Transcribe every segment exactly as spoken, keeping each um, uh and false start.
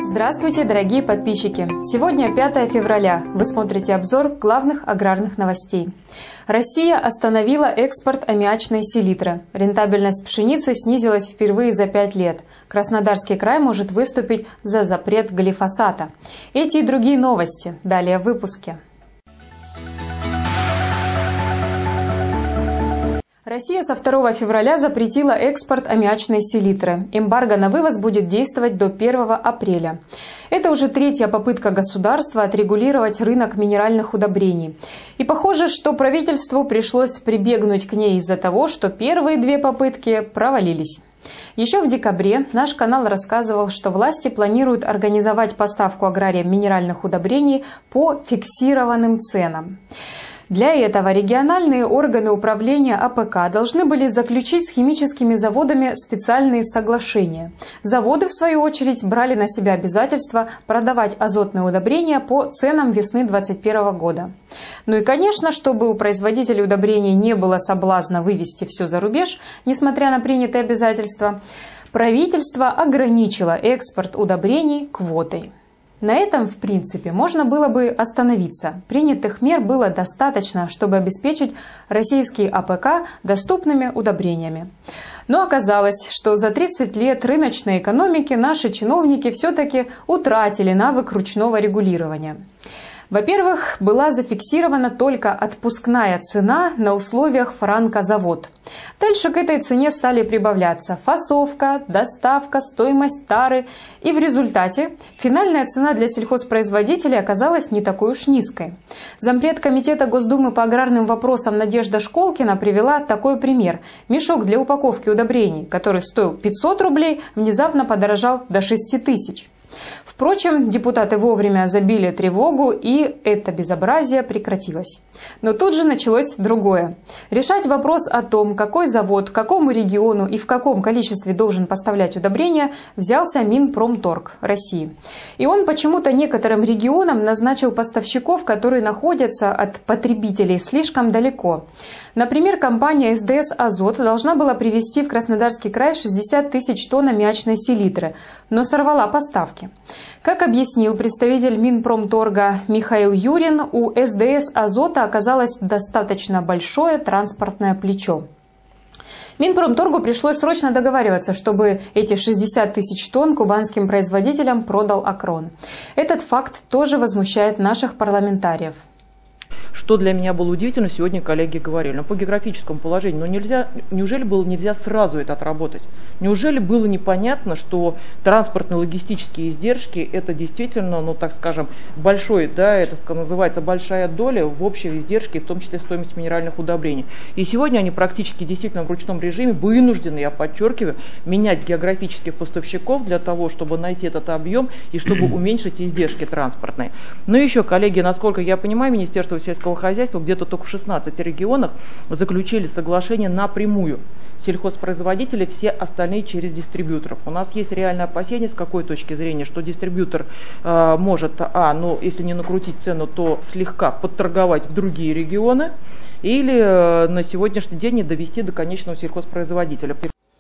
Здравствуйте, дорогие подписчики! Сегодня пятое февраля. Вы смотрите обзор главных аграрных новостей. Россия остановила экспорт аммиачной селитры. Рентабельность пшеницы снизилась впервые за пять лет. Краснодарский край может выступить за запрет глифосата. Эти и другие новости далее в выпуске. Россия со второго февраля запретила экспорт аммиачной селитры. Эмбарго на вывоз будет действовать до первого апреля. Это уже третья попытка государства отрегулировать рынок минеральных удобрений. И похоже, что правительству пришлось прибегнуть к ней из-за того, что первые две попытки провалились. Еще в декабре наш канал рассказывал, что власти планируют организовать поставку аграриям минеральных удобрений по фиксированным ценам. Для этого региональные органы управления А П К должны были заключить с химическими заводами специальные соглашения. Заводы, в свою очередь, брали на себя обязательство продавать азотные удобрения по ценам весны две тысячи двадцать первого года. Ну и, конечно, чтобы у производителей удобрений не было соблазна вывести все за рубеж, несмотря на принятые обязательства, правительство ограничило экспорт удобрений квотой. На этом, в принципе, можно было бы остановиться. Принятых мер было достаточно, чтобы обеспечить российские А П К доступными удобрениями. Но оказалось, что за тридцать лет рыночной экономики наши чиновники все-таки утратили навык ручного регулирования. Во-первых, была зафиксирована только отпускная цена на условиях франкозавод. Дальше к этой цене стали прибавляться фасовка, доставка, стоимость тары. И в результате финальная цена для сельхозпроизводителей оказалась не такой уж низкой. Зампред комитета Госдумы по аграрным вопросам Надежда Школкина привела такой пример. Мешок для упаковки удобрений, который стоил пятьсот рублей, внезапно подорожал до шести тысяч. Впрочем, депутаты вовремя забили тревогу, и это безобразие прекратилось. Но тут же началось другое. Решать вопрос о том, какой завод, какому региону и в каком количестве должен поставлять удобрения, взялся Минпромторг России. И он почему-то некоторым регионам назначил поставщиков, которые находятся от потребителей слишком далеко. Например, компания С Д С «Азот» должна была привезти в Краснодарский край шестьдесят тысяч тонн аммиачной селитры, но сорвала поставки. Как объяснил представитель Минпромторга Михаил Юрин, у С Д С «Азота» оказалось достаточно большое транспортное плечо. Минпромторгу пришлось срочно договариваться, чтобы эти шестьдесят тысяч тонн кубанским производителям продал Акрон. Этот факт тоже возмущает наших парламентариев. Что для меня было удивительно, сегодня коллеги говорили, но по географическому положению, но нельзя, неужели было нельзя сразу это отработать? Неужели было непонятно, что транспортно-логистические издержки это действительно, ну так скажем, большой, да, это как называется, большая доля в общей издержке, в том числе стоимость минеральных удобрений. И сегодня они практически действительно в ручном режиме вынуждены, я подчеркиваю, менять географических поставщиков для того, чтобы найти этот объем и чтобы уменьшить издержки транспортные. Но еще, коллеги, насколько я понимаю, Министерство сельского хозяйства где-то только в шестнадцати регионах заключили соглашение напрямую. Сельхозпроизводители, все остальные через дистрибьюторов. У нас есть реальное опасение с какой точки зрения, что дистрибьютор э, может, а, ну, если не накрутить цену, то слегка подторговать в другие регионы или э, на сегодняшний день не довести до конечного сельхозпроизводителя.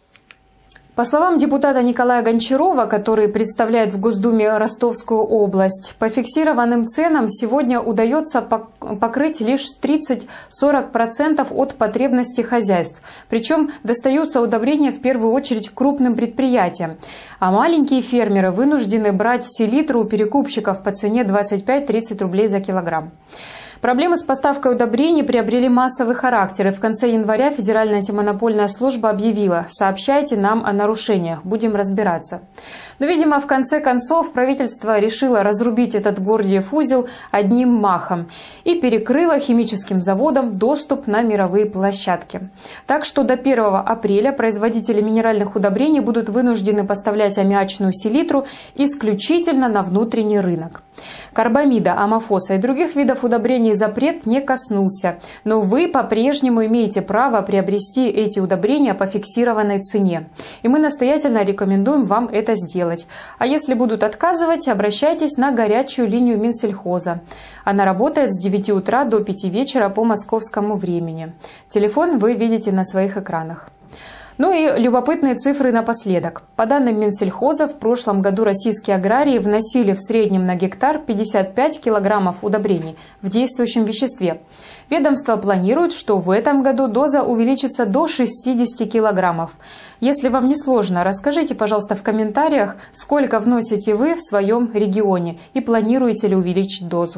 По словам депутата Николая Гончарова, который представляет в Госдуме Ростовскую область, по фиксированным ценам сегодня удается покрыть лишь тридцать-сорок процентов от потребностей хозяйств. Причем достаются удобрения в первую очередь крупным предприятиям. А маленькие фермеры вынуждены брать селитру у перекупщиков по цене двадцать пять-тридцать рублей за килограмм. Проблемы с поставкой удобрений приобрели массовый характер, и в конце января Федеральная антимонопольная служба объявила: «Сообщайте нам о нарушениях, будем разбираться». Но, видимо, в конце концов правительство решило разрубить этот Гордиев узел одним махом и перекрыло химическим заводам доступ на мировые площадки. Так что до первого апреля производители минеральных удобрений будут вынуждены поставлять аммиачную селитру исключительно на внутренний рынок. Карбамида, амофоса и других видов удобрений запрет не коснулся, но вы по-прежнему имеете право приобрести эти удобрения по фиксированной цене. И мы настоятельно рекомендуем вам это сделать. А если будут отказывать, обращайтесь на горячую линию Минсельхоза. Она работает с девяти утра до пяти вечера по московскому времени. Телефон вы видите на своих экранах. Ну и любопытные цифры напоследок. По данным Минсельхоза, в прошлом году российские аграрии вносили в среднем на гектар пятьдесят пять килограммов удобрений в действующем веществе. Ведомство планирует, что в этом году доза увеличится до шестидесяти килограммов. Если вам не сложно, расскажите, пожалуйста, в комментариях, сколько вносите вы в своем регионе и планируете ли увеличить дозу.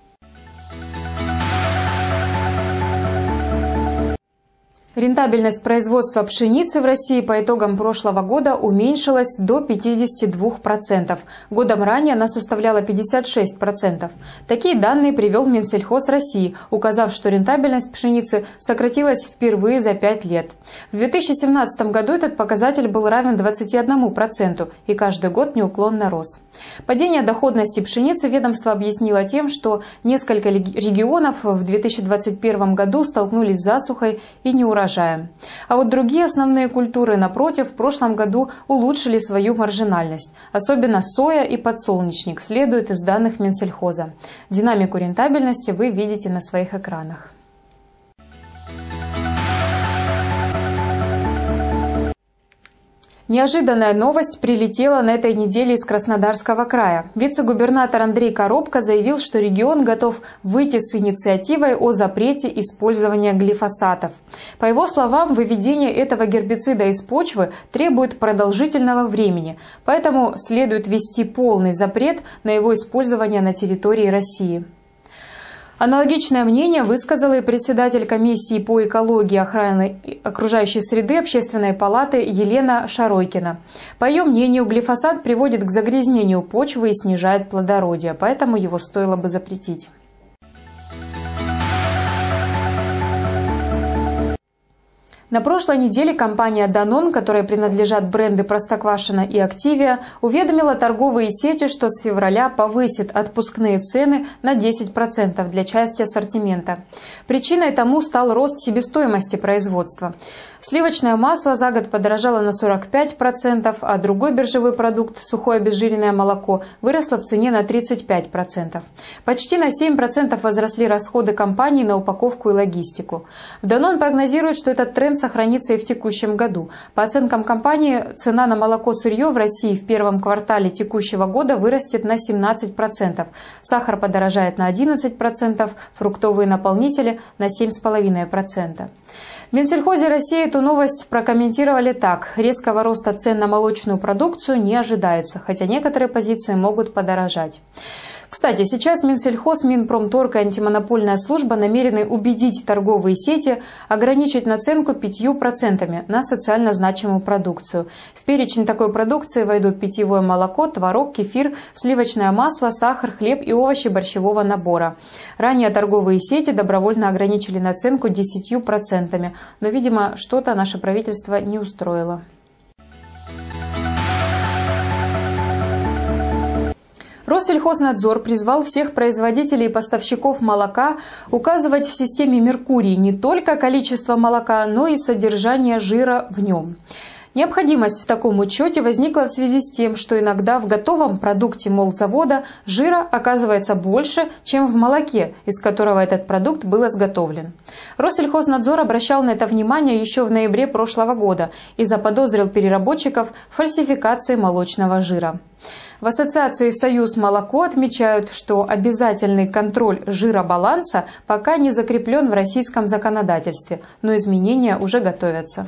Рентабельность производства пшеницы в России по итогам прошлого года уменьшилась до пятидесяти двух процентов. Годом ранее она составляла пятьдесят шесть процентов. Такие данные привел Минсельхоз России, указав, что рентабельность пшеницы сократилась впервые за пять лет. В две тысячи семнадцатом году этот показатель был равен двадцати одному проценту и каждый год неуклонно рос. Падение доходности пшеницы ведомство объяснило тем, что несколько регионов в две тысячи двадцать первом году столкнулись с засухой и неурожаем. А вот другие основные культуры, напротив, в прошлом году улучшили свою маржинальность. Особенно соя и подсолнечник, следует из данных Минсельхоза. Динамику рентабельности вы видите на своих экранах. Неожиданная новость прилетела на этой неделе из Краснодарского края. Вице-губернатор Андрей Коробко заявил, что регион готов выйти с инициативой о запрете использования глифосатов. По его словам, выведение этого гербицида из почвы требует продолжительного времени, поэтому следует ввести полный запрет на его использование на территории России. Аналогичное мнение высказала и председатель комиссии по экологии и охране окружающей среды Общественной палаты Елена Шаройкина. По ее мнению, глифосат приводит к загрязнению почвы и снижает плодородие, поэтому его стоило бы запретить. На прошлой неделе компания Danone, которой принадлежат бренды Простоквашино и Активия, уведомила торговые сети, что с февраля повысит отпускные цены на десять процентов для части ассортимента. Причиной тому стал рост себестоимости производства. Сливочное масло за год подорожало на сорок пять процентов, а другой биржевой продукт, сухое обезжиренное молоко, выросло в цене на тридцать пять процентов. Почти на семь процентов возросли расходы компании на упаковку и логистику. В Danone прогнозирует, что этот тренд сохранится и в текущем году. По оценкам компании, цена на молоко-сырье в России в первом квартале текущего года вырастет на семнадцать процентов. Сахар подорожает на одиннадцать процентов, фруктовые наполнители на семь целых пять десятых процента. В Минсельхозе России эту новость прокомментировали так. Резкого роста цен на молочную продукцию не ожидается, хотя некоторые позиции могут подорожать. Кстати, сейчас Минсельхоз, Минпромторг и антимонопольная служба намерены убедить торговые сети ограничить наценку пятью процентами на социально значимую продукцию. В перечень такой продукции войдут питьевое молоко, творог, кефир, сливочное масло, сахар, хлеб и овощи борщевого набора. Ранее торговые сети добровольно ограничили наценку десятью процентами, но, видимо, что-то наше правительство не устроило. Россельхознадзор призвал всех производителей и поставщиков молока указывать в системе Меркурий не только количество молока, но и содержание жира в нем. Необходимость в таком учете возникла в связи с тем, что иногда в готовом продукте молзавода жира оказывается больше, чем в молоке, из которого этот продукт был изготовлен. Россельхознадзор обращал на это внимание еще в ноябре прошлого года и заподозрил переработчиков в фальсификации молочного жира. В ассоциации «Союз молоко» отмечают, что обязательный контроль жиробаланса пока не закреплен в российском законодательстве, но изменения уже готовятся.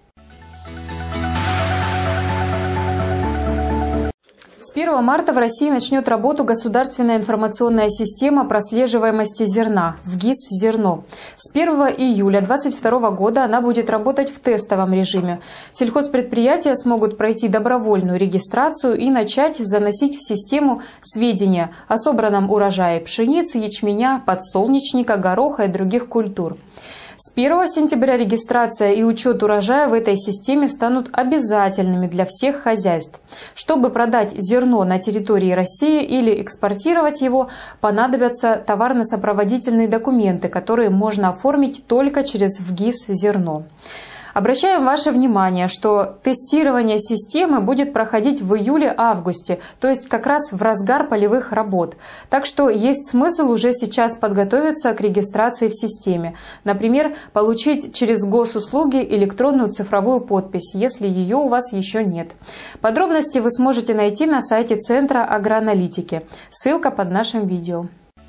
С первого марта в России начнет работу государственная информационная система прослеживаемости зерна ВГИС «Зерно». С первого июля две тысячи двадцать второго года она будет работать в тестовом режиме. Сельхозпредприятия смогут пройти добровольную регистрацию и начать заносить в систему сведения о собранном урожае пшеницы, ячменя, подсолнечника, гороха и других культур. С первого сентября регистрация и учет урожая в этой системе станут обязательными для всех хозяйств. Чтобы продать зерно на территории России или экспортировать его, понадобятся товарно-сопроводительные документы, которые можно оформить только через ВГИС «Зерно». Обращаем ваше внимание, что тестирование системы будет проходить в июле-августе, то есть как раз в разгар полевых работ. Так что есть смысл уже сейчас подготовиться к регистрации в системе. Например, получить через госуслуги электронную цифровую подпись, если ее у вас еще нет. Подробности вы сможете найти на сайте Центра агроаналитики. Ссылка под нашим видео.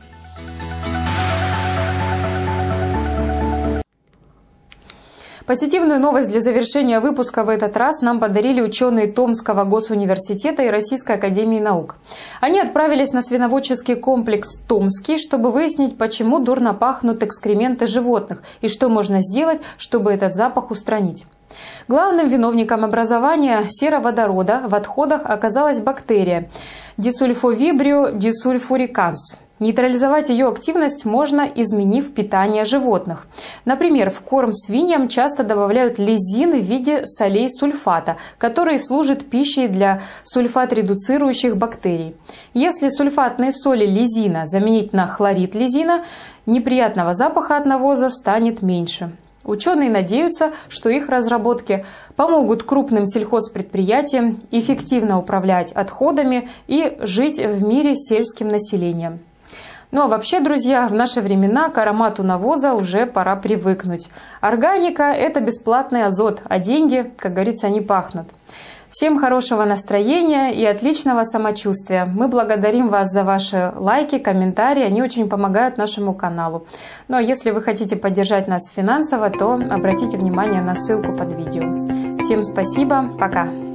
Позитивную новость для завершения выпуска в этот раз нам подарили ученые Томского госуниверситета и Российской академии наук. Они отправились на свиноводческий комплекс Томский, чтобы выяснить, почему дурно пахнут экскременты животных и что можно сделать, чтобы этот запах устранить. Главным виновником образования сероводорода в отходах оказалась бактерия Дисульфовибрио дисульфуриканс. Нейтрализовать ее активность можно, изменив питание животных. Например, в корм свиньям часто добавляют лизин в виде солей сульфата, который служит пищей для сульфат-редуцирующих бактерий. Если сульфатные соли лизина заменить на хлорид лизина, неприятного запаха от навоза станет меньше. Ученые надеются, что их разработки помогут крупным сельхозпредприятиям эффективно управлять отходами и жить в мире с сельским населением. Ну а вообще, друзья, в наши времена к аромату навоза уже пора привыкнуть. Органика – это бесплатный азот, а деньги, как говорится, не пахнут. Всем хорошего настроения и отличного самочувствия. Мы благодарим вас за ваши лайки, комментарии, они очень помогают нашему каналу. Ну а если вы хотите поддержать нас финансово, то обратите внимание на ссылку под видео. Всем спасибо, пока!